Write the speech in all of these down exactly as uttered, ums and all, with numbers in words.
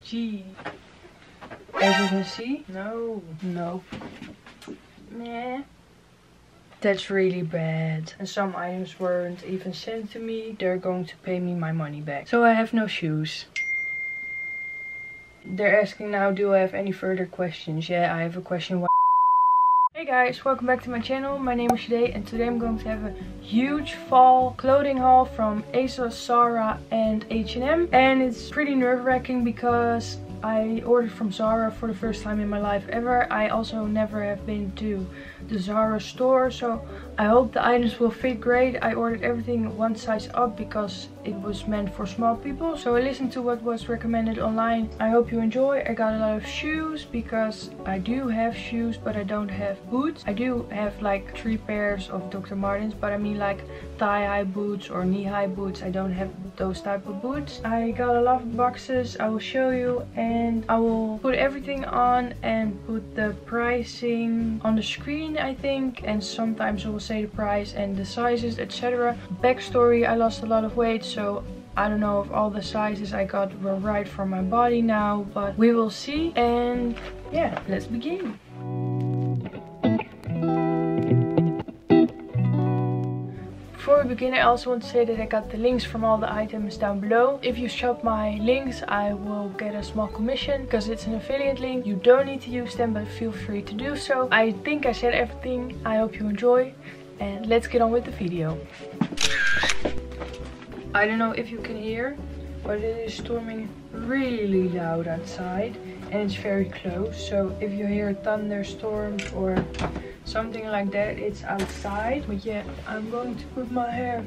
Gee. As you can see, no, no. Meh. That's really bad. And some items weren't even sent to me. They're going to pay me my money back. So I have no shoes. They're asking now, do I have any further questions? Yeah, I have a question. Hey guys, welcome back to my channel. My name is Shade and today I'm going to have a huge fall clothing haul from ASOS, Zara and H and M. And it's pretty nerve-wracking because I ordered from Zara for the first time in my life ever. I also never have been to the Zara store, so I hope the items will fit great. I ordered everything one size up because it was meant for small people. So I listened to what was recommended online. I hope you enjoy. I got a lot of shoes because I do have shoes, but I don't have boots. I do have like three pairs of Doctor Martens, but I mean like thigh-high boots or knee-high boots. I don't have those type of boots. I got a lot of boxes. I will show you and I will put everything on and put the pricing on the screen, I think, and sometimes I will say the price and the sizes, et cetera. Backstory: I lost a lot of weight, so I don't know if all the sizes I got were right for my body now, but we will see. And yeah, let's begin. Before we begin, I also want to say that I got the links from all the items down below. If you shop my links, I will get a small commission because it's an affiliate link. You don't need to use them, but feel free to do so. I think I said everything. I hope you enjoy, and let's get on with the video. I don't know if you can hear, but it is storming really loud outside and it's very close. So if you hear thunderstorms or something like that, it's outside. But yeah, I'm going to put my hair.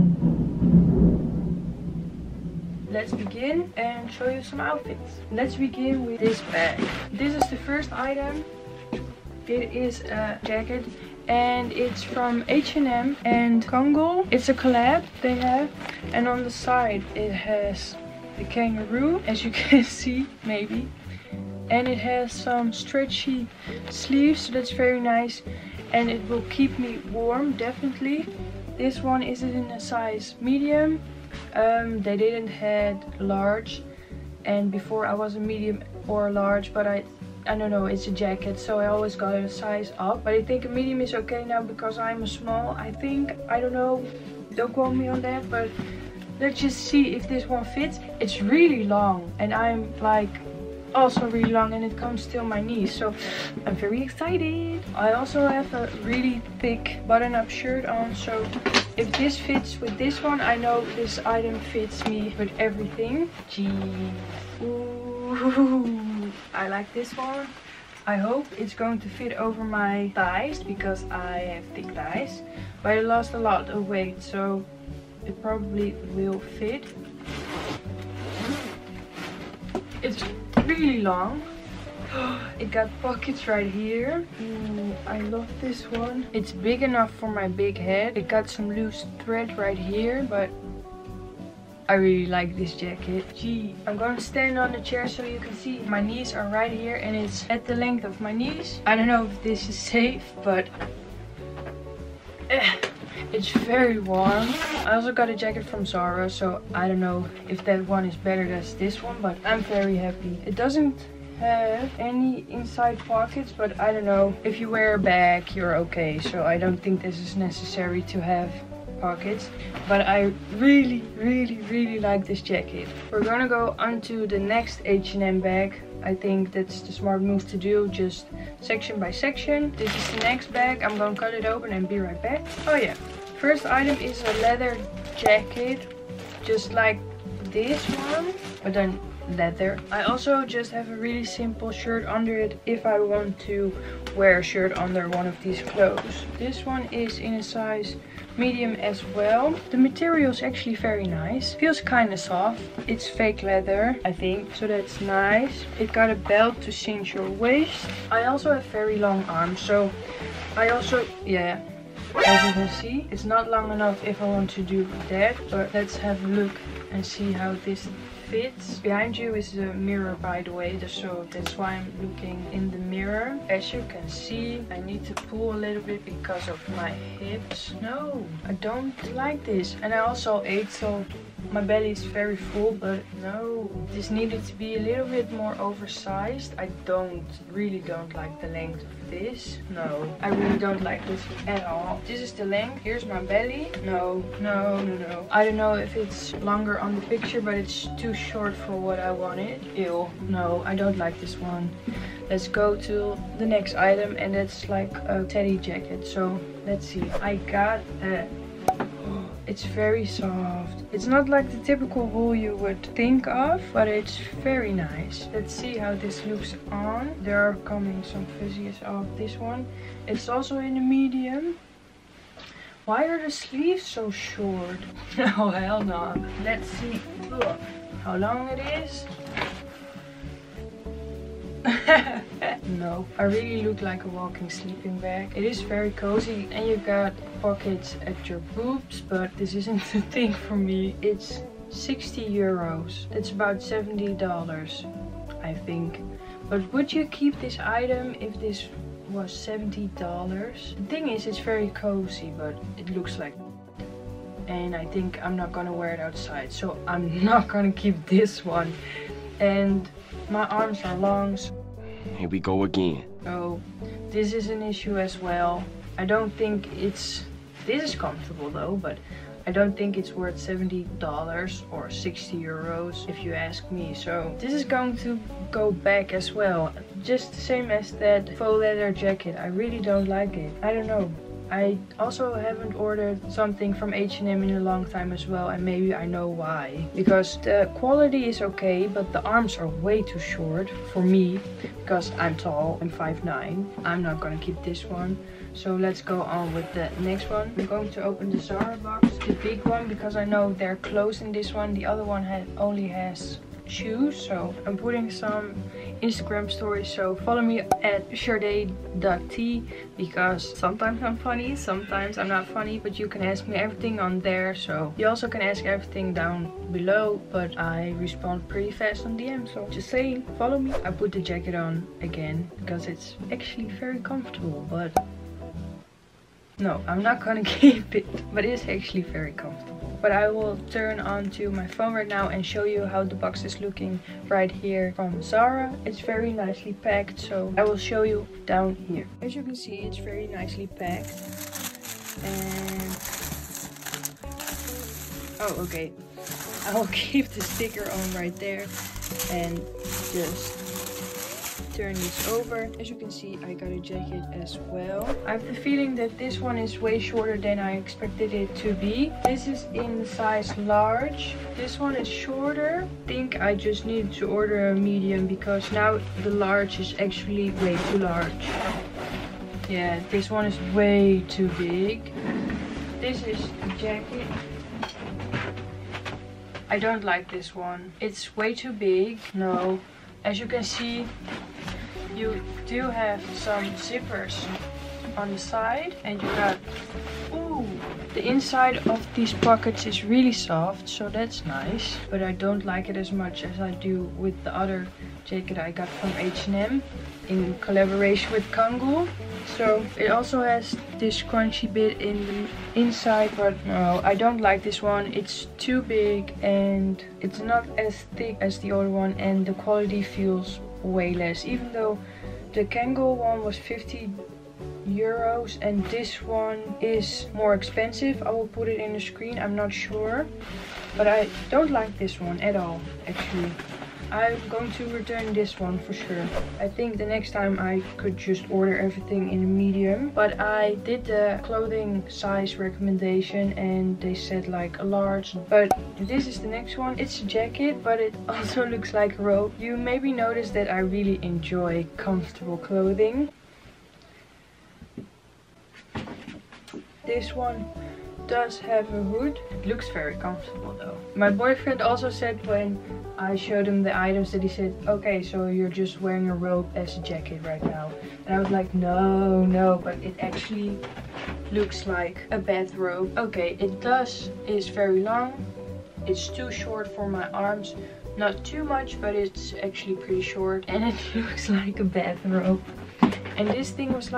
Let's begin and show you some outfits. Let's begin with this bag. This is the first item. It is a jacket and it's from H and M and Kangol. It's a collab they have, and on the side it has the kangaroo, as you can see maybe, and it has some stretchy sleeves, so that's very nice and it will keep me warm definitely. This one is in a size medium. Um, they didn't had large, and before I was a medium or large, but I I don't know, it's a jacket, so I always got a size up. But I think a medium is okay now because I'm a small, I think. I don't know, don't quote me on that, but let's just see if this one fits. It's really long and I'm like also really long and it comes till my knees, so I'm very excited. I also have a really thick button-up shirt on, so if this fits with this one, I know this item fits me with everything. Gee. Ooh. I like this one. I hope it's going to fit over my thighs because I have thick thighs, but I lost a lot of weight, so it probably will fit. It's really long. It got pockets right here. Ooh, I love this one. It's big enough for my big head. It got some loose thread right here, but I really like this jacket. Gee, I'm gonna stand on the chair so you can see. My knees are right here and it's at the length of my knees. I don't know if this is safe, but eh, it's very warm. I also got a jacket from Zara, so I don't know if that one is better than this one, but I'm very happy. It doesn't have any inside pockets, but I don't know. If you wear a bag, you're okay. So I don't think this is necessary to have pockets, but I really really really like this jacket. We're gonna go on to the next H and M bag. I think that's the smart move to do, just section by section. This is the next bag. I'm gonna cut it open and be right back. Oh yeah, first item is a leather jacket, just like this one, but then leather. I also just have a really simple shirt under it if I want to wear a shirt under one of these clothes. This one is in a size medium as well. The material is actually very nice. Feels kind of soft. It's fake leather, I think, so that's nice. It got a belt to cinch your waist. I also have very long arms, so I also, yeah, as you can see, it's not long enough if I want to do that, but let's have a look and see how this fits. Behind you is a mirror, by the way, so that's why I'm looking in the mirror. As you can see, I need to pull a little bit because of my hips. No, I don't like this. And I also ate, so my belly is very full, but no, this needed to be a little bit more oversized. I don't, really don't like the length of this. No, I really don't like this at all. This is the length. Here's my belly. No, no, no, no. I don't know if it's longer on the picture, but it's too short for what I wanted. Ew, no, I don't like this one. Let's go to the next item, and it's like a teddy jacket. So let's see. I got a It's very soft. It's not like the typical wool you would think of, but it's very nice. Let's see how this looks on. There are coming some fuzzies off this one. It's also in a medium. Why are the sleeves so short? Oh, hell no. Let's see Ugh. how long it is. No, I really look like a walking sleeping bag. It is very cozy, and you got pockets at your boobs, but this isn't the thing for me. It's sixty euros. It's about seventy dollars, I think. But would you keep this item if this was seventy dollars? The thing is, it's very cozy, but it looks like, and I think I'm not gonna wear it outside, so I'm not gonna keep this one. And my arms are long, so here we go again. So this is an issue as well. I don't think it's, this is comfortable though, but I don't think it's worth seventy dollars or sixty euros if you ask me. So this is going to go back as well. Just the same as that faux leather jacket. I really don't like it. I don't know. I also haven't ordered something from H and M in a long time as well, and maybe I know why. Because the quality is okay, but the arms are way too short for me, because I'm tall, I'm five nine. I'm not gonna keep this one. So let's go on with the next one. I'm going to open the Zara box, the big one, because I know they're closed in this one. The other one had, only has shoes, so I'm putting some Instagram stories, so follow me at sharday dot t, because sometimes I'm funny, sometimes I'm not funny, but you can ask me everything on there. So you also can ask everything down below, but I respond pretty fast on D M, so just saying, follow me. I put the jacket on again because it's actually very comfortable, but no, I'm not gonna keep it, but it's actually very comfortable. But I will turn on to my phone right now and show you how the box is looking right here from Zara. It's very nicely packed, so I will show you down here. As you can see, it's very nicely packed. And oh, okay. I will keep the sticker on right there and just turn this over. As you can see, I got a jacket as well. I have the feeling that this one is way shorter than I expected it to be. This is in size large. This one is shorter. I think I just needed to order a medium because now the large is actually way too large. Yeah, this one is way too big. This is the jacket. I don't like this one. It's way too big. No. As you can see, you do have some zippers on the side, and you got, ooh, the inside of these pockets is really soft, so that's nice. But I don't like it as much as I do with the other jacket I got from H and M in collaboration with Kangol. So it also has this crunchy bit in the inside, but no, I don't like this one. It's too big and it's not as thick as the other one, and the quality feels way less. Even though the Kangol one was fifty euros and this one is more expensive. I will put it in the screen, I'm not sure. But I don't like this one at all, actually. I'm going to return this one for sure. I think the next time I could just order everything in a medium. But I did the clothing size recommendation and they said like a large. But this is the next one. It's a jacket, but it also looks like a robe. You maybe noticed that I really enjoy comfortable clothing. This one does have a hood. It looks very comfortable though. My boyfriend also said when I showed him the items that he said, okay, so you're just wearing a robe as a jacket right now. And I was like, no, no, but it actually looks like a bathrobe. Okay, it does is very long. It's too short for my arms. Not too much, but it's actually pretty short. And it looks like a bathrobe. And this thing was like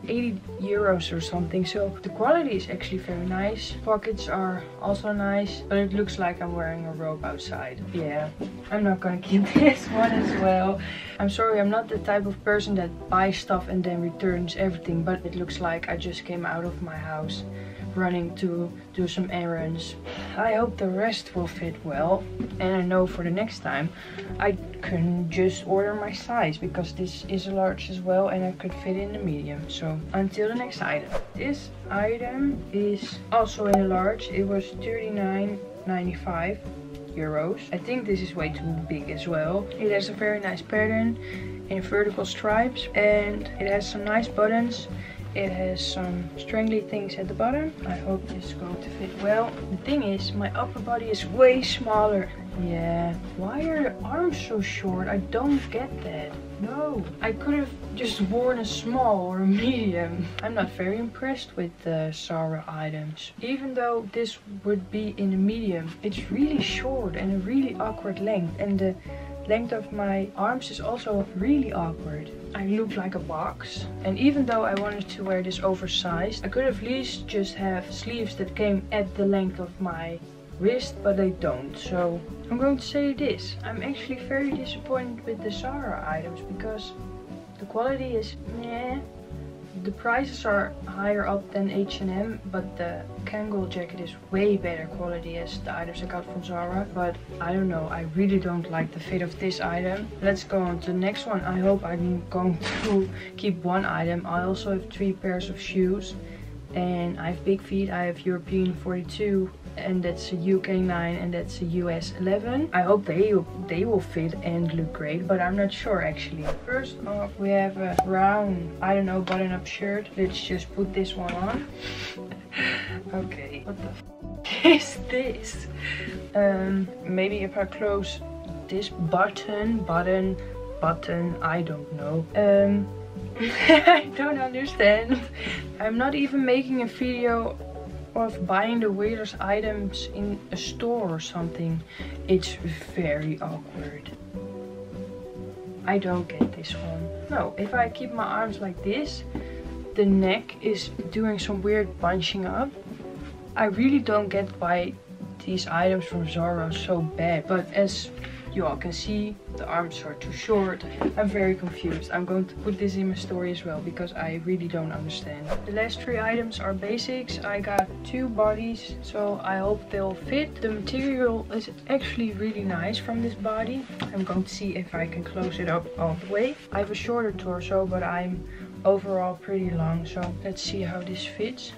eighty euros or something. So the quality is actually very nice. Pockets are also nice, but it looks like I'm wearing a robe outside. Yeah, I'm not gonna keep this one as well. I'm sorry, I'm not the type of person that buys stuff and then returns everything, but it looks like I just came out of my house running to do some errands. I hope the rest will fit well, and I know for the next time I can just order my size, because this is a large as well and I could fit in the medium. So until the next item. This item is also in a large. It was thirty-nine ninety-five euros. I think this is way too big as well. It has a very nice pattern in vertical stripes and it has some nice buttons. It has some strangly things at the bottom. I hope this is going to fit well. The thing is, my upper body is way smaller. Yeah, why are the arms so short? I don't get that. No, I could have just worn a small or a medium. I'm not very impressed with the Zara items. Even though this would be in a medium, it's really short and a really awkward length. And the length of my arms is also really awkward. I look like a box. And even though I wanted to wear this oversized, I could at least just have sleeves that came at the length of my wrist, but they don't. So I'm going to say this. I'm actually very disappointed with the Zara items because the quality is meh. The prices are higher up than H and M, but the Kangol jacket is way better quality as the items I got from Zara. But I don't know, I really don't like the fit of this item. Let's go on to the next one. I hope I'm going to keep one item. I also have three pairs of shoes and I have big feet. I have European forty-two and that's a U K nine and that's a U S eleven. I hope they they will fit and look great, but I'm not sure actually. First off, we have a brown, I don't know, button-up shirt. Let's just put this one on. Okay, what the f is this? Um, maybe if I close this button, button, button, I don't know. Um, I don't understand. I'm not even making a video of buying the weirdest items in a store or something. It's very awkward. I don't get this one. No, if I keep my arms like this, the neck is doing some weird bunching up. I really don't get why these items from Zara are so bad, but as you all can see, the arms are too short. I'm very confused. I'm going to put this in my story as well because I really don't understand. The last three items are basics. I got two bodies, so I hope they'll fit. The material is actually really nice from this body. I'm going to see if I can close it up all the way. I have a shorter torso, but I'm overall pretty long, so let's see how this fits.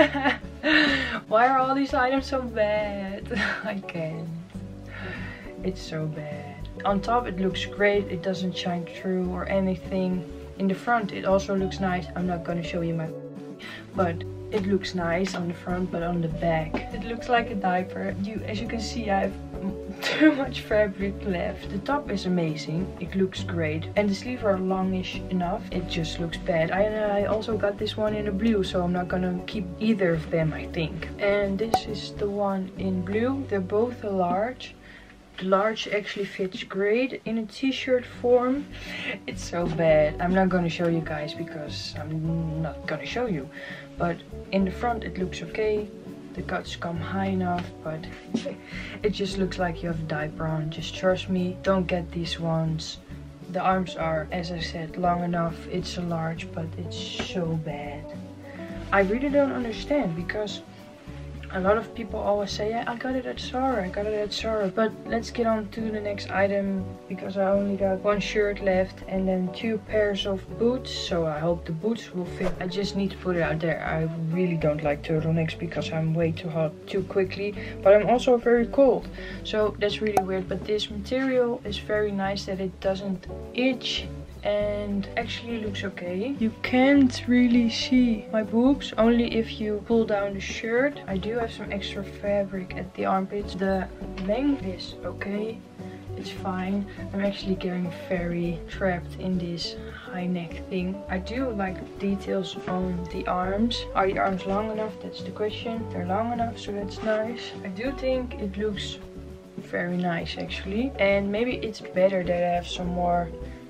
Why are all these items so bad? I can't. It's so bad. On top it looks great, it doesn't shine through or anything. In the front it also looks nice. I'm not gonna show you my but it looks nice on the front, but on the back it looks like a diaper. You, as you can see, I have too much fabric left. The top is amazing, it looks great, and the sleeves are longish enough. It just looks bad. I, I also got this one in a blue, so I'm not gonna keep either of them, I think. And this is the one in blue. They're both a large. The large actually fits great in a t-shirt form. It's so bad. I'm not gonna show you guys because I'm not gonna show you. But in the front it looks okay. The cuts come high enough, but it just looks like you have a diaper on. Just trust me, don't get these ones. The arms are, as I said, long enough. It's a large, but it's so bad. I really don't understand because a lot of people always say, yeah, I got it at Zara, I got it at Zara. But let's get on to the next item because I only got one shirt left and then two pairs of boots. So I hope the boots will fit. I just need to put it out there. I really don't like turtlenecks because I'm way too hot too quickly. But I'm also very cold. So that's really weird. But this material is very nice that it doesn't itch. And actually looks okay. You can't really see my boobs, only if you pull down the shirt. I do have some extra fabric at the armpits. The length is okay, it's fine. I'm actually getting very trapped in this high neck thing. I do like the details on the arms. Are the arms long enough? That's the question. They're long enough, so that's nice. I do think it looks very nice actually. And maybe it's better that I have some more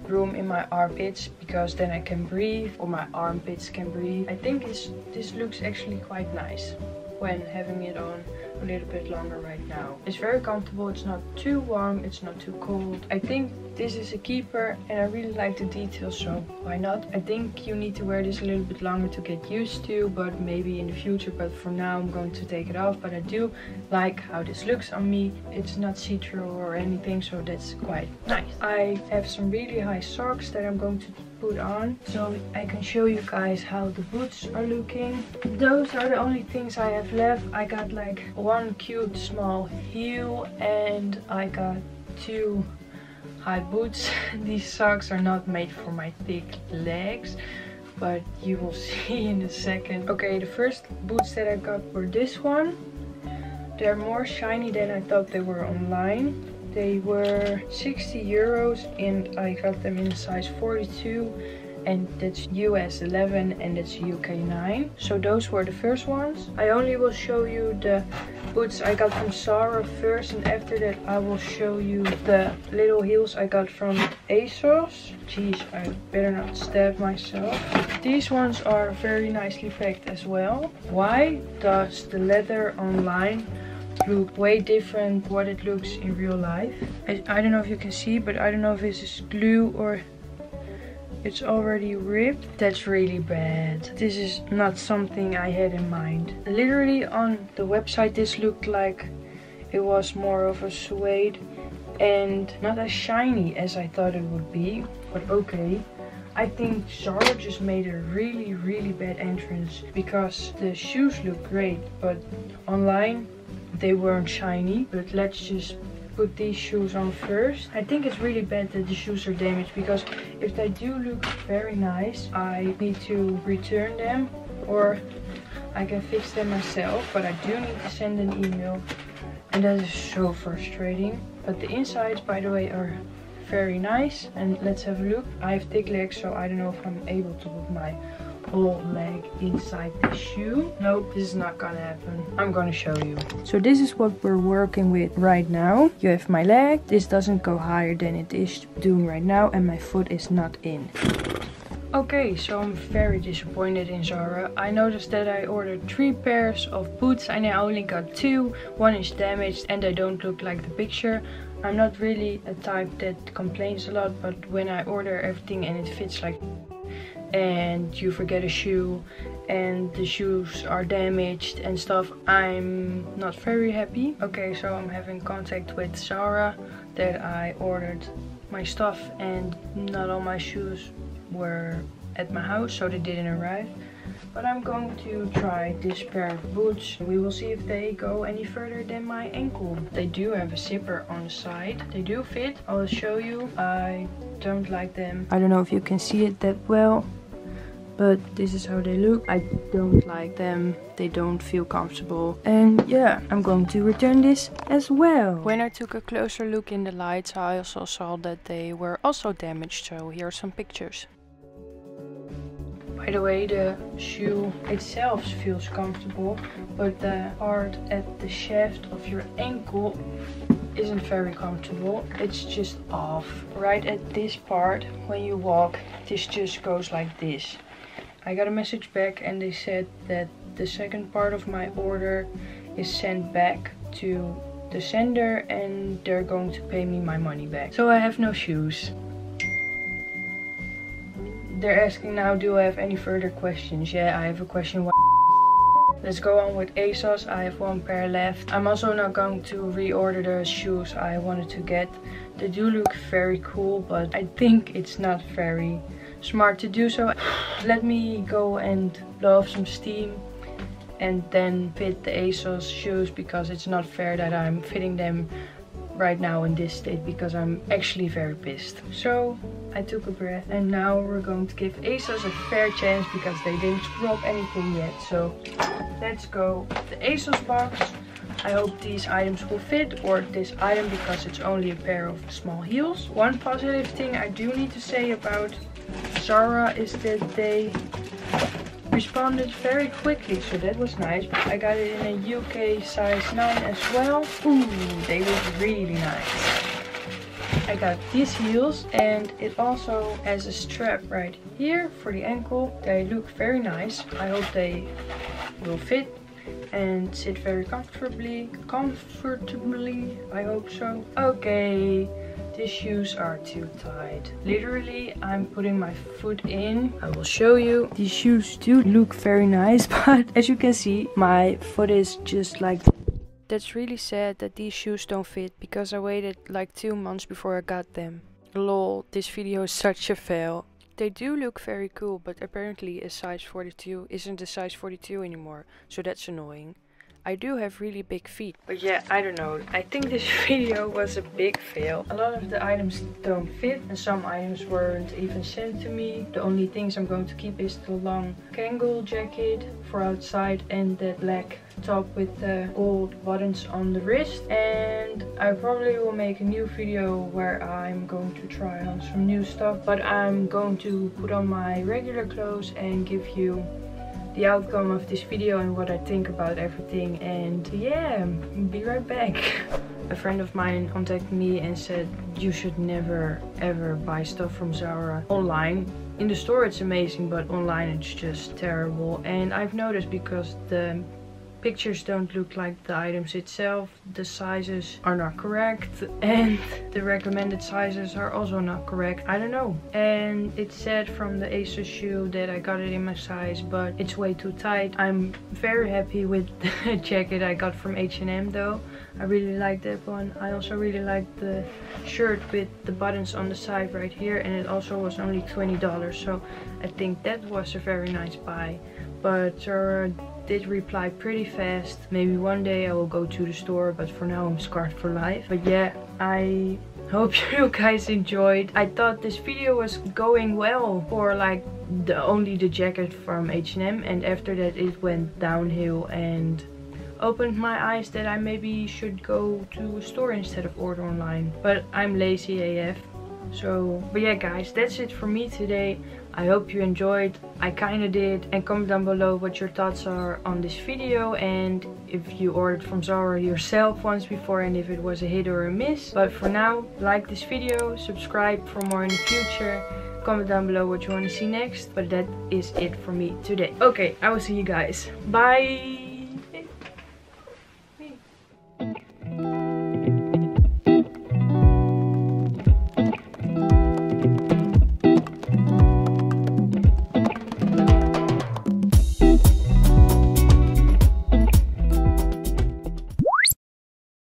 room in my armpits because then I can breathe, or my armpits can breathe. I think it's, this looks actually quite nice when having it on a little bit longer right now. It's very comfortable, it's not too warm, it's not too cold. I think this is a keeper and I really like the details, so why not? I think you need to wear this a little bit longer to get used to, but maybe in the future, but for now I'm going to take it off. But I do like how this looks on me. It's not see-through or anything, so that's quite nice. I have some really high socks that I'm going to put on so I can show you guys how the boots are looking. Those are the only things I have left. I got like one cute small heel and I got two high boots. These socks are not made for my thick legs, but you will see in a second. Okay, the first boots that I got were this one. They're more shiny than I thought they were online. They were sixty euros and I got them in a size forty-two, and that's U S eleven and that's U K nine. So those were the first ones. I only will show you the boots I got from Zara first, and after that I will show you the little heels I got from ASOS. Jeez, I better not stab myself. These ones are very nicely packed as well. Why does the leather online look way different what it looks in real life? I, I don't know if you can see, but I don't know if this is glue or it's already ripped. That's really bad. This is not something I had in mind. Literally on the website this looked like it was more of a suede and not as shiny as I thought it would be, but okay. I think Zara just made a really really bad entrance because the shoes look great, but online they weren't shiny. But let's just put these shoes on first. I think it's really bad that the shoes are damaged, because if they do look very nice I need to return them or I can fix them myself, but I do need to send an email and that is so frustrating. But the insides, by the way, are very nice, and let's have a look. I have thick legs, so I don't know if I'm able to put my whole leg inside the shoe. Nope, this is not gonna happen. I'm gonna show you. So this is what we're working with right now. You have my leg. This doesn't go higher than it is doing right now, and my foot is not in. Okay, so I'm very disappointed in Zara. I noticed that I ordered three pairs of boots and I only got two. One is damaged and they don't look like the picture. I'm not really a type that complains a lot, but when I order everything and it fits like and you forget a shoe and the shoes are damaged and stuff, I'm not very happy. Okay, so I'm having contact with Zara that I ordered my stuff and not all my shoes were at my house, so they didn't arrive. But I'm going to try this pair of boots. We will see if they go any further than my ankle. They do have a zipper on the side. They do fit. I'll show you. I don't like them. I don't know if you can see it that well, but this is how they look. I don't like them. They don't feel comfortable. And yeah, I'm going to return this as well. When I took a closer look in the lights, I also saw that they were also damaged. So here are some pictures. By the way, the shoe itself feels comfortable, but the part at the shaft of your ankle isn't very comfortable. It's just off. Right at this part, when you walk, this just goes like this. I got a message back and they said that the second part of my order is sent back to the sender and they're going to pay me my money back. So I have no shoes. They're asking now, do I have any further questions? Yeah, I have a question. Let's go on with ASOS. I have one pair left. I'm also not going to reorder the shoes I wanted to get. They do look very cool, but I think it's not very smart to do so. Let me go and blow off some steam and then fit the ASOS shoes, because it's not fair that I'm fitting them right now in this state, because I'm actually very pissed. So I took a breath and now we're going to give ASOS a fair chance, because they didn't drop anything yet. So let's go. The ASOS box. I hope these items will fit, or this item, because it's only a pair of small heels. One positive thing I do need to say about Zara is that they responded very quickly, so that was nice. I got it in a U K size nine as well. Ooh, they look really nice. I got these heels, and it also has a strap right here for the ankle. They look very nice. I hope they will fit and sit very comfortably. Comfortably, I hope so. Okay. These shoes are too tight. Literally, I'm putting my foot in. I will show you. These shoes do look very nice, but as you can see, my foot is just like... That's really sad that these shoes don't fit, because I waited like two months before I got them. Lol, this video is such a fail. They do look very cool, but apparently a size forty-two isn't a size forty-two anymore, so that's annoying. I do have really big feet. But yeah, I don't know. I think this video was a big fail. A lot of the items don't fit and some items weren't even sent to me. The only things I'm going to keep is the long Kangol jacket for outside and that black top with the gold buttons on the wrist. And I probably will make a new video where I'm going to try on some new stuff. But I'm going to put on my regular clothes and give you the outcome of this video and what I think about everything. And yeah, be right back. A friend of mine contacted me and said you should never ever buy stuff from Zara online. In the store it's amazing, but online it's just terrible. And I've noticed, because the pictures don't look like the items itself, the sizes are not correct, and the recommended sizes are also not correct. I don't know. And it said from the ASOS shoe that I got it in my size, but it's way too tight. I'm very happy with the jacket I got from H and M though. I really like that one. I also really like the shirt with the buttons on the side right here, and it also was only twenty dollars, so I think that was a very nice buy. But Zara did reply pretty fast. Maybe one day I will go to the store, but for now I'm scarred for life. But yeah, I hope you guys enjoyed. I thought this video was going well for like the only the jacket from H and M, and after that it went downhill and opened my eyes that I maybe should go to a store instead of order online. But I'm lazy A F. So, but yeah guys, that's it for me today. I hope you enjoyed. I kinda did. And comment down below what your thoughts are on this video, and if you ordered from Zara yourself once before and if it was a hit or a miss. But for now, like this video, subscribe for more in the future. Comment down below what you want to see next. But that is it for me today. Okay, I will see you guys. Bye!